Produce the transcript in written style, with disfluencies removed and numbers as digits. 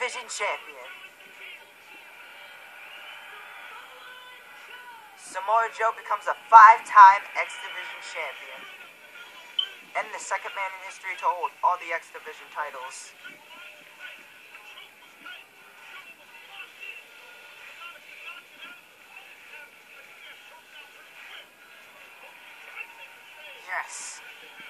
Division champion. Samoa Joe becomes a 5-time X Division champion. And the second man in history to hold all the X Division titles. Yes.